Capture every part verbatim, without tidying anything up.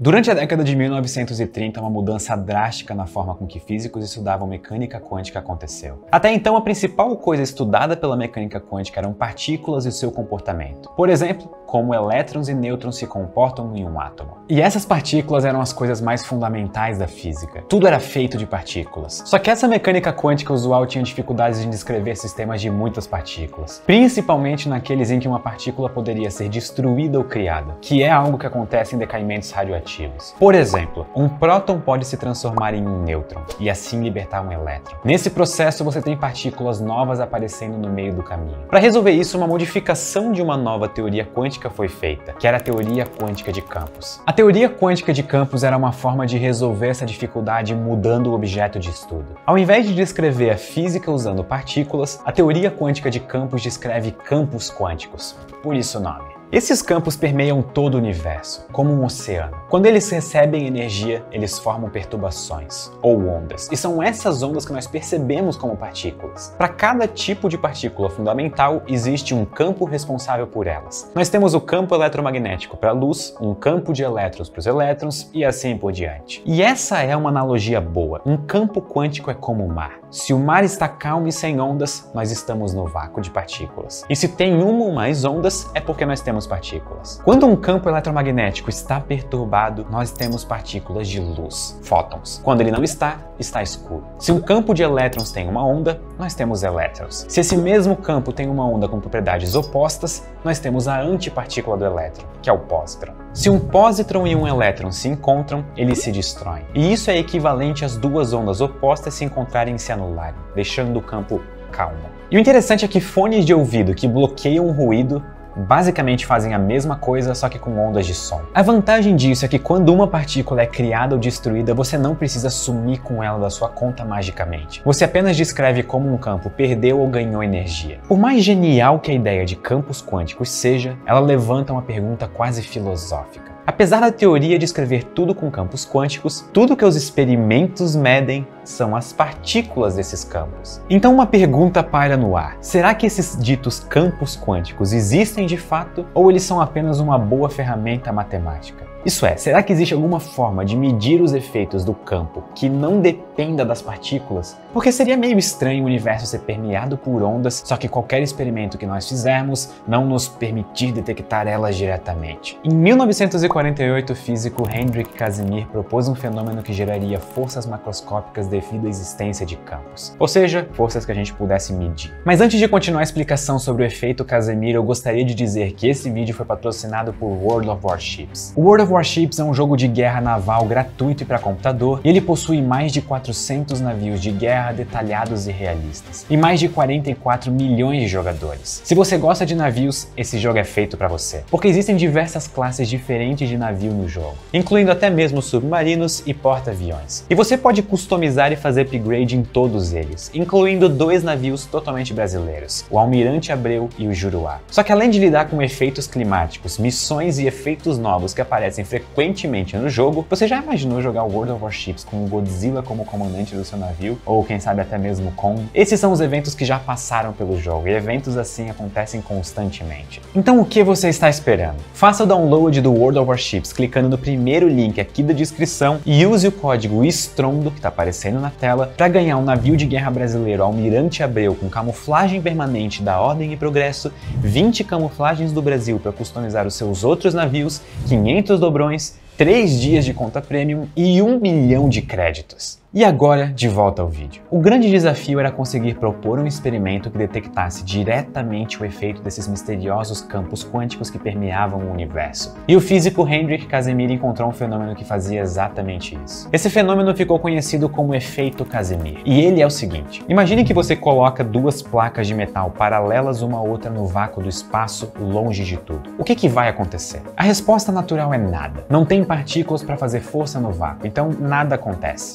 Durante a década de mil novecentos e trinta, uma mudança drástica na forma com que físicos estudavam mecânica quântica aconteceu. Até então, a principal coisa estudada pela mecânica quântica eram partículas e seu comportamento. Por exemplo, como elétrons e nêutrons se comportam em um átomo. E essas partículas eram as coisas mais fundamentais da física. Tudo era feito de partículas. Só que essa mecânica quântica usual tinha dificuldades em descrever sistemas de muitas partículas, principalmente naqueles em que uma partícula poderia ser destruída ou criada, que é algo que acontece em decaimentos radioativos. Por exemplo, um próton pode se transformar em um nêutron e assim libertar um elétron. Nesse processo, você tem partículas novas aparecendo no meio do caminho. Para resolver isso, uma modificação de uma nova teoria quântica foi feita, que era a teoria quântica de campos. A teoria quântica de campos era uma forma de resolver essa dificuldade mudando o objeto de estudo. Ao invés de descrever a física usando partículas, a teoria quântica de campos descreve campos quânticos, por isso o nome. Esses campos permeiam todo o universo, como um oceano. Quando eles recebem energia, eles formam perturbações, ou ondas. E são essas ondas que nós percebemos como partículas. Para cada tipo de partícula fundamental, existe um campo responsável por elas. Nós temos o campo eletromagnético para a luz, um campo de elétrons para os elétrons e assim por diante. E essa é uma analogia boa. Um campo quântico é como o mar. Se o mar está calmo e sem ondas, nós estamos no vácuo de partículas. E se tem uma ou mais ondas, é porque nós temos partículas. Quando um campo eletromagnético está perturbado, nós temos partículas de luz, fótons. Quando ele não está, está escuro. Se um campo de elétrons tem uma onda, nós temos elétrons. Se esse mesmo campo tem uma onda com propriedades opostas, nós temos a antipartícula do elétron, que é o pósitron. Se um pósitron e um elétron se encontram, eles se destroem. E isso é equivalente às duas ondas opostas se encontrarem e se anularem, deixando o campo calmo. E o interessante é que fones de ouvido que bloqueiam o ruído basicamente fazem a mesma coisa, só que com ondas de som. A vantagem disso é que quando uma partícula é criada ou destruída, você não precisa sumir com ela da sua conta magicamente. Você apenas descreve como um campo perdeu ou ganhou energia. Por mais genial que a ideia de campos quânticos seja, ela levanta uma pergunta quase filosófica. Apesar da teoria descrever tudo com campos quânticos, tudo que os experimentos medem são as partículas desses campos. Então uma pergunta paira no ar. Será que esses ditos campos quânticos existem de fato ou eles são apenas uma boa ferramenta matemática? Isso é, será que existe alguma forma de medir os efeitos do campo que não dependa das partículas? Porque seria meio estranho o universo ser permeado por ondas, só que qualquer experimento que nós fizermos não nos permitir detectar elas diretamente. Em mil novecentos e quarenta e oito, o físico Hendrik Casimir propôs um fenômeno que geraria forças macroscópicas devido à existência de campos, ou seja, forças que a gente pudesse medir. Mas antes de continuar a explicação sobre o efeito Casimir, eu gostaria de dizer que esse vídeo foi patrocinado por World of Warships. O World of Warships é um jogo de guerra naval gratuito e para computador, e ele possui mais de quatrocentos navios de guerra detalhados e realistas, e mais de quarenta e quatro milhões de jogadores. Se você gosta de navios, esse jogo é feito para você, porque existem diversas classes diferentes de navio no jogo, incluindo até mesmo submarinos e porta-aviões. E você pode customizar e fazer upgrade em todos eles, incluindo dois navios totalmente brasileiros, o Almirante Abreu e o Juruá. Só que além de lidar com efeitos climáticos, missões e efeitos novos que aparecem frequentemente no jogo, você já imaginou jogar World of Warships com o Godzilla como comandante do seu navio? Ou quem sabe até mesmo Kong? Esses são os eventos que já passaram pelo jogo, e eventos assim acontecem constantemente. Então o que você está esperando? Faça o download do World of Warships clicando no primeiro link aqui da descrição e use o código ESTRONDO, que está aparecendo na tela, para ganhar um navio de guerra brasileiro Almirante Abreu com camuflagem permanente da Ordem e Progresso, vinte camuflagens do Brasil para customizar os seus outros navios, quinhentos dobrões, três dias de conta premium e um milhão de créditos. E agora, de volta ao vídeo. O grande desafio era conseguir propor um experimento que detectasse diretamente o efeito desses misteriosos campos quânticos que permeavam o universo. E o físico Hendrik Casimir encontrou um fenômeno que fazia exatamente isso. Esse fenômeno ficou conhecido como efeito Casimir. E ele é o seguinte: imagine que você coloca duas placas de metal paralelas uma à outra no vácuo do espaço, longe de tudo. O que que vai acontecer? A resposta natural é nada. Não tem partículas para fazer força no vácuo, então nada acontece. Só que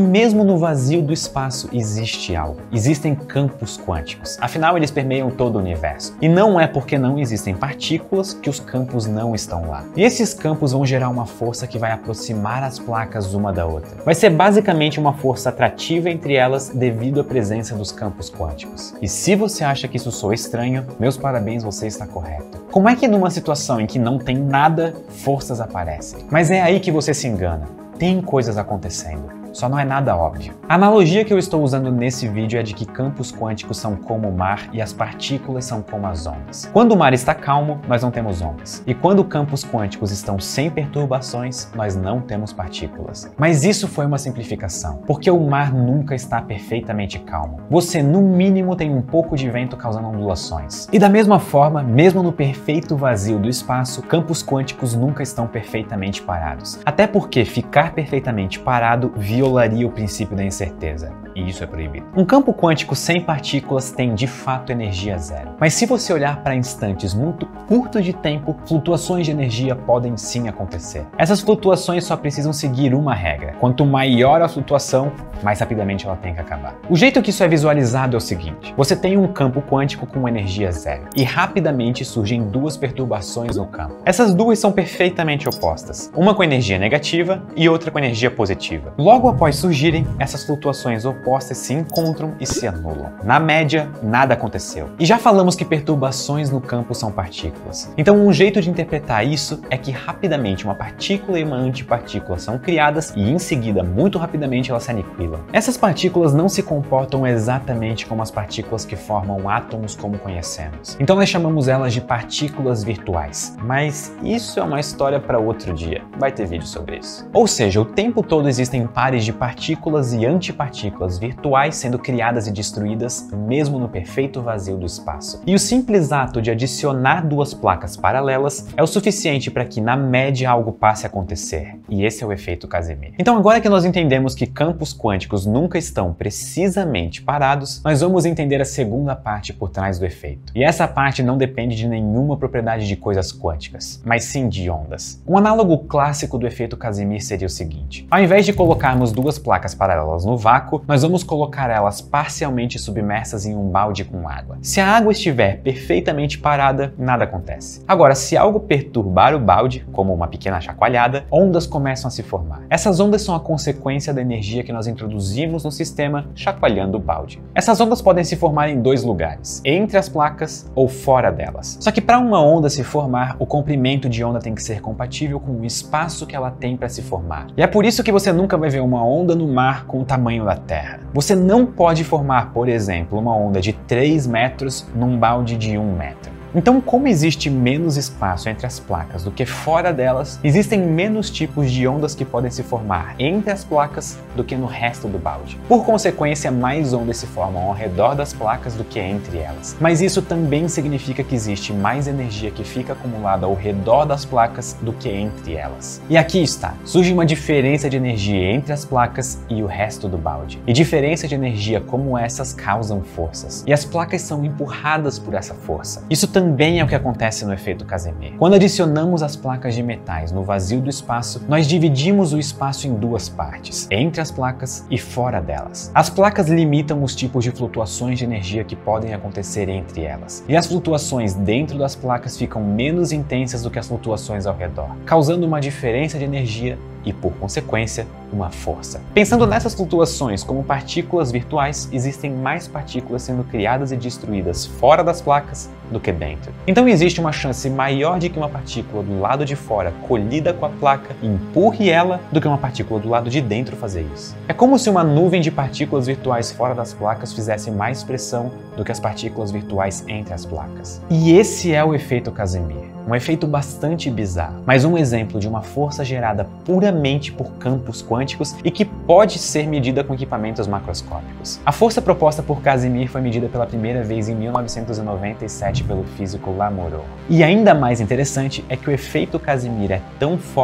mesmo no vazio do espaço existe algo. Existem campos quânticos. Afinal, eles permeiam todo o universo. E não é porque não existem partículas que os campos não estão lá. E esses campos vão gerar uma força que vai aproximar as placas uma da outra. Vai ser basicamente uma força atrativa entre elas devido à presença dos campos quânticos. E se você acha que isso soa estranho, meus parabéns, você está correto. Como é que numa situação em que não tem nada, forças aparecem? Mas é aí que você se engana. Tem coisas acontecendo. Só não é nada óbvio. A analogia que eu estou usando nesse vídeo é de que campos quânticos são como o mar e as partículas são como as ondas. Quando o mar está calmo, nós não temos ondas. E quando campos quânticos estão sem perturbações, nós não temos partículas. Mas isso foi uma simplificação, porque o mar nunca está perfeitamente calmo. Você, no mínimo, tem um pouco de vento causando ondulações. E da mesma forma, mesmo no perfeito vazio do espaço, campos quânticos nunca estão perfeitamente parados. Até porque ficar perfeitamente parado viola violaria o princípio da incerteza, e isso é proibido. Um campo quântico sem partículas tem de fato energia zero. Mas se você olhar para instantes muito curtos de tempo, flutuações de energia podem sim acontecer. Essas flutuações só precisam seguir uma regra. Quanto maior a flutuação, mais rapidamente ela tem que acabar. O jeito que isso é visualizado é o seguinte: você tem um campo quântico com energia zero, e rapidamente surgem duas perturbações no campo. Essas duas são perfeitamente opostas, uma com energia negativa e outra com energia positiva. Logo após surgirem, essas flutuações opostas se encontram e se anulam. Na média, nada aconteceu. E já falamos que perturbações no campo são partículas. Então um jeito de interpretar isso é que rapidamente uma partícula e uma antipartícula são criadas e em seguida, muito rapidamente, elas se aniquilam. Essas partículas não se comportam exatamente como as partículas que formam átomos como conhecemos. Então nós chamamos elas de partículas virtuais. Mas isso é uma história para outro dia. Vai ter vídeo sobre isso. Ou seja, o tempo todo existem pares de partículas e antipartículas virtuais sendo criadas e destruídas mesmo no perfeito vazio do espaço. E o simples ato de adicionar duas placas paralelas é o suficiente para que na média algo passe a acontecer. E esse é o efeito Casimir. Então agora que nós entendemos que campos quânticos nunca estão precisamente parados, nós vamos entender a segunda parte por trás do efeito. E essa parte não depende de nenhuma propriedade de coisas quânticas, mas sim de ondas. Um análogo clássico do efeito Casimir seria o seguinte: ao invés de colocarmos duas placas paralelas no vácuo, nós vamos colocar elas parcialmente submersas em um balde com água. Se a água estiver perfeitamente parada, nada acontece. Agora, se algo perturbar o balde, como uma pequena chacoalhada, ondas começam a se formar. Essas ondas são a consequência da energia que nós introduzimos no sistema chacoalhando o balde. Essas ondas podem se formar em dois lugares, entre as placas ou fora delas. Só que para uma onda se formar, o comprimento de onda tem que ser compatível com o espaço que ela tem para se formar. E é por isso que você nunca vai ver uma onda no mar com o tamanho da Terra. Você não pode formar, por exemplo, uma onda de três metros num balde de um metro. Então, como existe menos espaço entre as placas do que fora delas, existem menos tipos de ondas que podem se formar entre as placas do que no resto do balde. Por consequência, mais ondas se formam ao redor das placas do que entre elas. Mas isso também significa que existe mais energia que fica acumulada ao redor das placas do que entre elas. E aqui está, surge uma diferença de energia entre as placas e o resto do balde. E diferença de energia como essas causam forças. E as placas são empurradas por essa força. Isso também Também é o que acontece no efeito Casimir. Quando adicionamos as placas de metais no vazio do espaço, nós dividimos o espaço em duas partes, entre as placas e fora delas. As placas limitam os tipos de flutuações de energia que podem acontecer entre elas, e as flutuações dentro das placas ficam menos intensas do que as flutuações ao redor, causando uma diferença de energia e, por consequência, uma força. Pensando nessas flutuações como partículas virtuais, existem mais partículas sendo criadas e destruídas fora das placas do que dentro. Então existe uma chance maior de que uma partícula do lado de fora colida com a placa e empurre ela do que uma partícula do lado de dentro fazer isso. É como se uma nuvem de partículas virtuais fora das placas fizesse mais pressão do que as partículas virtuais entre as placas. E esse é o efeito Casimir. Um efeito bastante bizarro, mas um exemplo de uma força gerada puramente por campos quânticos e que pode ser medida com equipamentos macroscópicos. A força proposta por Casimir foi medida pela primeira vez em mil novecentos e noventa e sete pelo físico Lamoureux. E ainda mais interessante é que o efeito Casimir é tão forte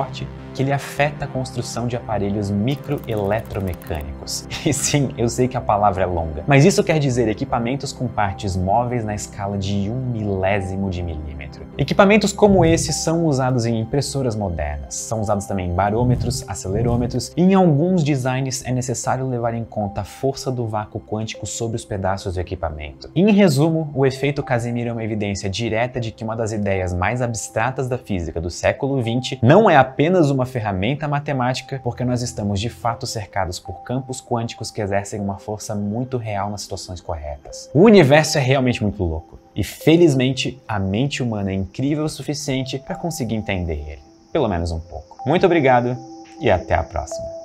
que ele afeta a construção de aparelhos microeletromecânicos. E sim, eu sei que a palavra é longa, mas isso quer dizer equipamentos com partes móveis na escala de um milésimo de milímetro. Equipamentos como esse são usados em impressoras modernas, são usados também em barômetros, acelerômetros, e em alguns designs é necessário levar em conta a força do vácuo quântico sobre os pedaços do equipamento. Em resumo, o efeito Casimir é uma evidência direta de que uma das ideias mais abstratas da física do século vinte não é apenas uma ferramenta matemática, porque nós estamos de fato cercados por campos quânticos que exercem uma força muito real nas situações corretas. O universo é realmente muito louco, e felizmente a mente humana é incrível o suficiente para conseguir entender ele, pelo menos um pouco. Muito obrigado e até a próxima.